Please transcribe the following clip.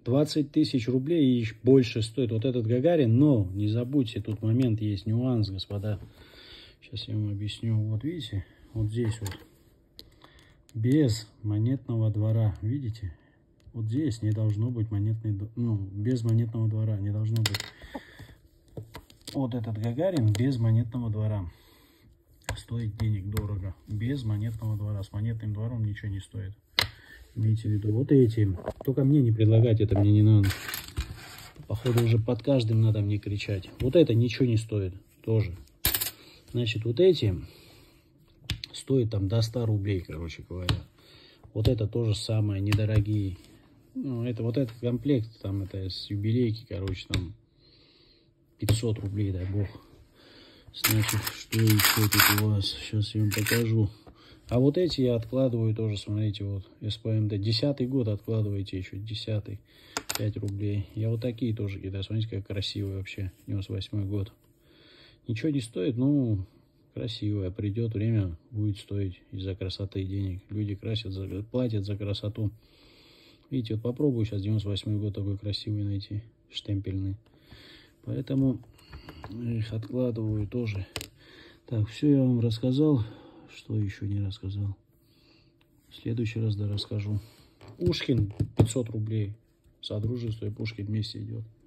20 тысяч рублей и больше стоит вот этот Гагарин. Но не забудьте, тут момент есть, нюанс, господа. Сейчас я вам объясню. Вот видите, вот здесь вот без монетного двора, видите? Вот здесь не должно быть монетный, ну, без монетного двора не должно быть. Вот этот Гагарин без монетного двора стоит денег дорого. Без монетного двора. С монетным двором ничего не стоит. Имейте в виду. Вот эти. Только мне не предлагать, это мне не надо. Походу уже под каждым надо мне кричать. Вот это ничего не стоит. Тоже. Значит, вот эти стоят там до 100 рублей, короче говоря. Вот это тоже самое, недорогие. Ну, это вот этот комплект, там это с юбилейки, короче, там 500 рублей, дай бог. Значит, что еще тут у вас? Сейчас я вам покажу. А вот эти я откладываю тоже, смотрите, вот СПМД. 10-й год откладываете еще, 10-й, 5 рублей. Я вот такие тоже кидаю, смотрите, как красивые вообще, 98-й год. Ничего не стоит, ну, красивое. Придет время, будет стоить из-за красоты денег. Люди красят, платят за красоту. Видите, вот попробую сейчас 98-й год такой красивый найти, штемпельный. Поэтому их откладываю тоже. Так, все я вам рассказал. Что еще не рассказал? В следующий раз да расскажу. Пушкин 500 рублей. Содружество и Пушкин вместе идет.